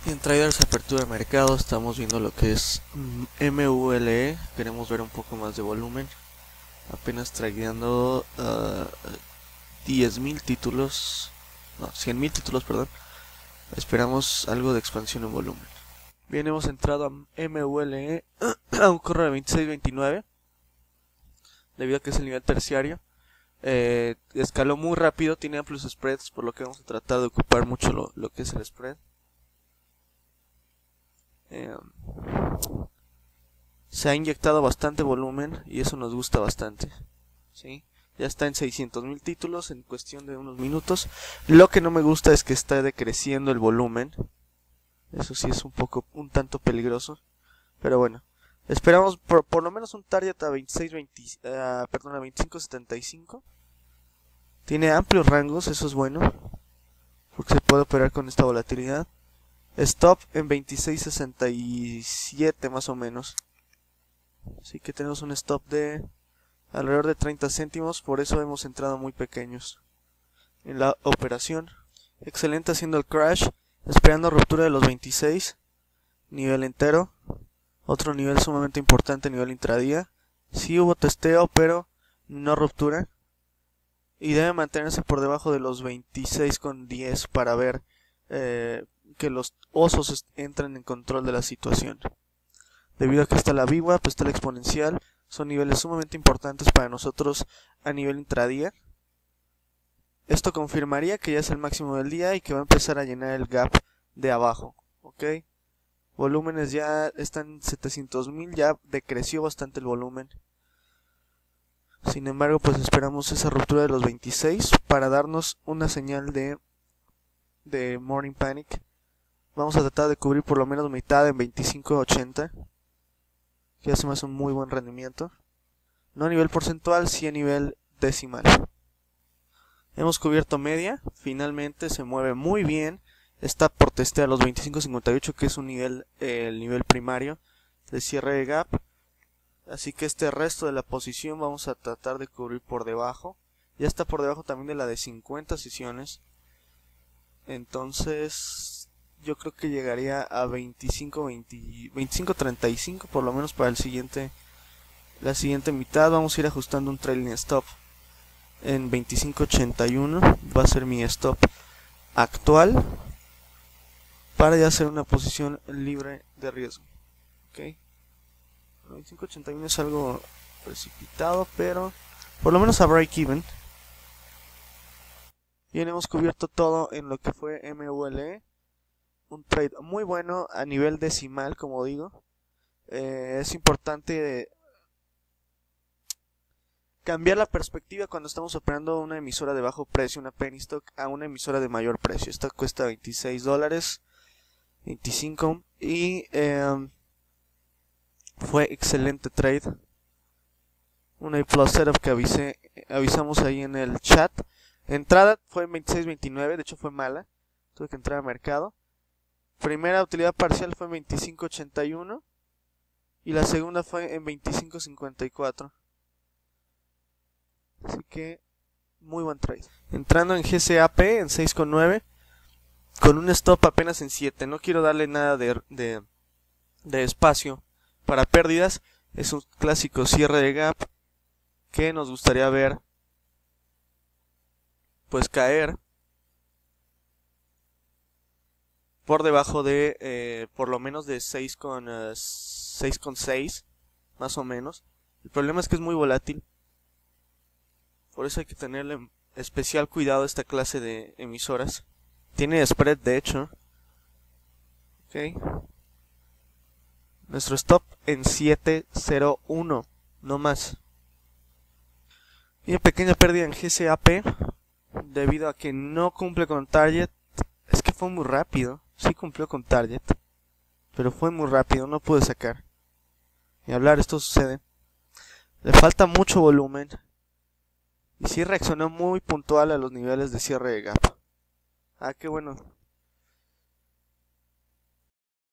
Y en traders apertura de mercado estamos viendo lo que es MULE. Queremos ver un poco más de volumen. Apenas tradeando 10.000 títulos, no, 100.000 títulos, perdón. Esperamos algo de expansión en volumen. Bien, hemos entrado a MULE a un correo de 26.29 debido a que es el nivel terciario. Escaló muy rápido, tiene amplios spreads, por lo que vamos a tratar de ocupar mucho lo que es el spread. Se ha inyectado bastante volumen y eso nos gusta bastante, ¿sí? Ya está en 600.000 títulos en cuestión de unos minutos. Lo que no me gusta es que está decreciendo el volumen. Eso sí es un tanto peligroso. Pero bueno, esperamos por lo menos un target a 25.75. Tiene amplios rangos, eso es bueno, porque se puede operar con esta volatilidad. Stop en 26.67 más o menos. Así que tenemos un stop de alrededor de 30 céntimos, por eso hemos entrado muy pequeños en la operación. Excelente haciendo el crash, esperando ruptura de los 26, nivel entero. Otro nivel sumamente importante, nivel intradía. Sí hubo testeo, pero no ruptura. Y debe mantenerse por debajo de los 26,10 para ver que los osos entren en control de la situación. Debido a que está la VWAP, está la exponencial, son niveles sumamente importantes para nosotros a nivel intradía. Esto confirmaría que ya es el máximo del día y que va a empezar a llenar el gap de abajo, ¿ok? Volúmenes ya están en 700.000, ya decreció bastante el volumen. Sin embargo, pues esperamos esa ruptura de los 26 para darnos una señal de Morning Panic. Vamos a tratar de cubrir por lo menos mitad en 25.80, que ya se me hace un muy buen rendimiento. No a nivel porcentual, sí a nivel decimal. Hemos cubierto media, finalmente se mueve muy bien. Está por testear los 25.58, que es un nivel, el nivel primario de cierre de gap. Así que este resto de la posición vamos a tratar de cubrir por debajo. Ya está por debajo también de la de 50 sesiones. Entonces yo creo que llegaría a 25.35 por lo menos para la siguiente mitad. Vamos a ir ajustando un trailing stop en 25.81. Va a ser mi stop actual para ya hacer una posición libre de riesgo. ¿Okay? 25.81 es algo precipitado, pero por lo menos a break even. Bien, hemos cubierto todo en lo que fue MULE. Un trade muy bueno a nivel decimal, como digo. Es importante cambiar la perspectiva cuando estamos operando una emisora de bajo precio, una penny stock, a una emisora de mayor precio. Esta cuesta $26, 25, y fue excelente trade. Un A+ setup que avisamos ahí en el chat. Entrada fue en 26.29, de hecho fue mala, tuve que entrar a mercado. Primera utilidad parcial fue en 25.81 y la segunda fue en 25.54. Así que muy buen trade. Entrando en GCAP en 6.9 con un stop apenas en 7. No quiero darle nada de espacio para pérdidas. Es un clásico cierre de gap que nos gustaría ver pues caer por debajo de por lo menos de 6.6 más o menos. El problema es que es muy volátil, por eso hay que tenerle especial cuidado a esta clase de emisoras. Tiene spread, de hecho. Okay. Nuestro stop en 7.01, no más. Y pequeña pérdida en GCAP debido a que no cumple con target. Es que fue muy rápido. Sí cumplió con target, pero fue muy rápido, no pude sacar. Ni hablar, esto sucede. Le falta mucho volumen. Y sí reaccionó muy puntual a los niveles de cierre de gap. Ah, qué bueno.